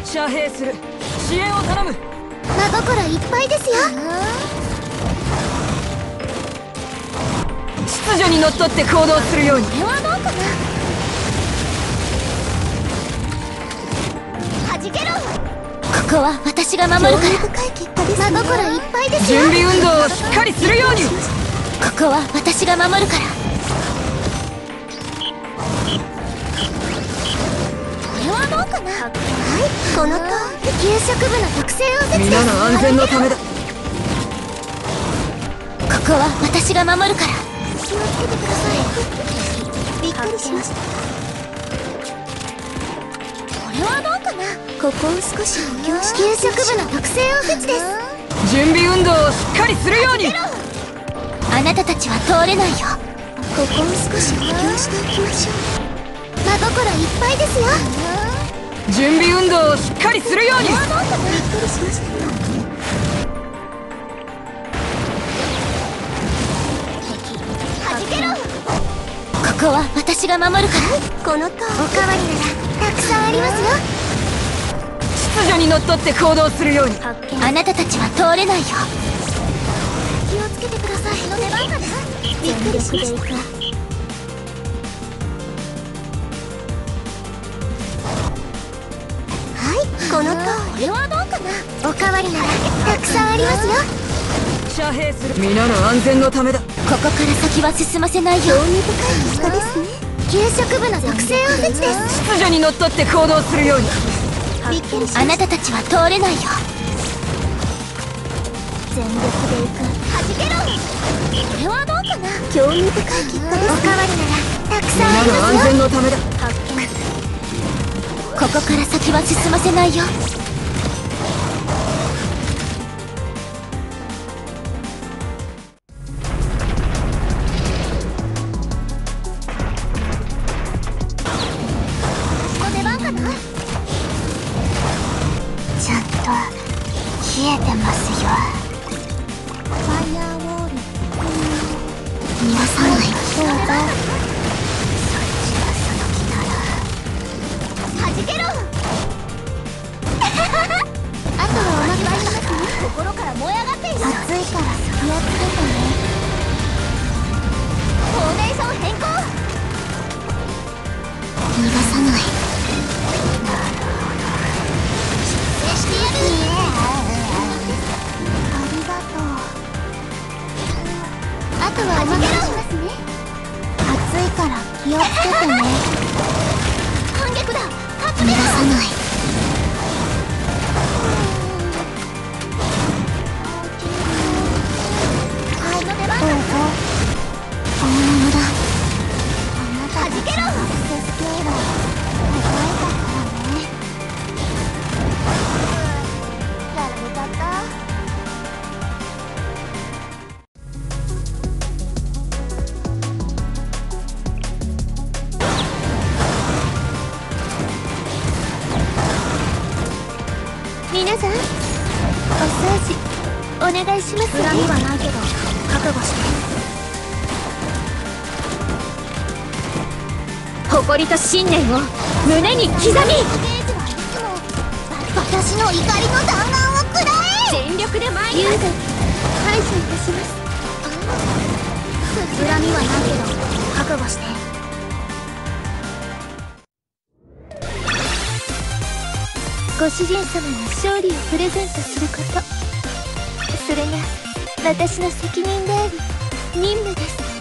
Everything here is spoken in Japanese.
遮蔽する。支援を頼む。 真心いっぱいですよ。 秩序にのっとって行動するように。 これはどうかな。はじけろ。ここは私が守るから。興味深い結果ですね。真心いっぱいですよ。 準備運動をしっかりするように。 ここは私が守るから。これはどうかな。はい、このと給食部の特製おせちです。 皆の安全のためだ。ここは私が守るから。気をつけてください。びっくりしました。これはどうかな。ここを少し補強して。給食部の特製おせちです。 準備運動をしっかりするように。 あなたたちは通れないよ。ここを少し補強しておきましょう。真心いっぱいですよ。 準備運動をしっかりするように。 びっくりしました。はじけろ。ここは私が守るから。このとおかわりならたくさんありますよ。 秩序にのっとって行動するように。 あなたたちは通れないよ。気をつけてください。の出番かな。びっくりしました。このとこれはどうかな。おかわりならたくさんありますよ。 遮蔽する。皆の安全のためだ。 ここから先は進ませないよ。興味深い結果ですね。給食部の特製おせちです。 秩序にのっとって行動するように。 びっくりしました。あなたたちは通れないよ。全力で行く。はじけろ。これはどうかな。興味深い結果です。おかわりならたくさんあり皆の安ますよ。 全のためだ。 ここから先は進ませないよ。の出番かな。ちゃんと冷えてますよ。ファイヤーウォール逃がさない。どうぞ。はじけろ。あとはおまけしますね。心から燃え上がっている。暑いから気をつけてね。フォーメーション変更。逃がさない。出世してやる。ありがとう。あとはおまけしますね。暑いから気をつけてね。反逆だ。逃がさない。はい、の出番だ。どうぞ。大物だ。はじけろ。スケール高いからね。やられちゃった。皆さん、お掃除お願いします。恨みはないけど覚悟して。誇りと信念を胸に刻み。私の怒りの弾丸をくらえ。全力で参ります。排除いたします。恨みはないけど覚悟して。ご主人様に勝利をプレゼントすること、それが私の責任であり任務です。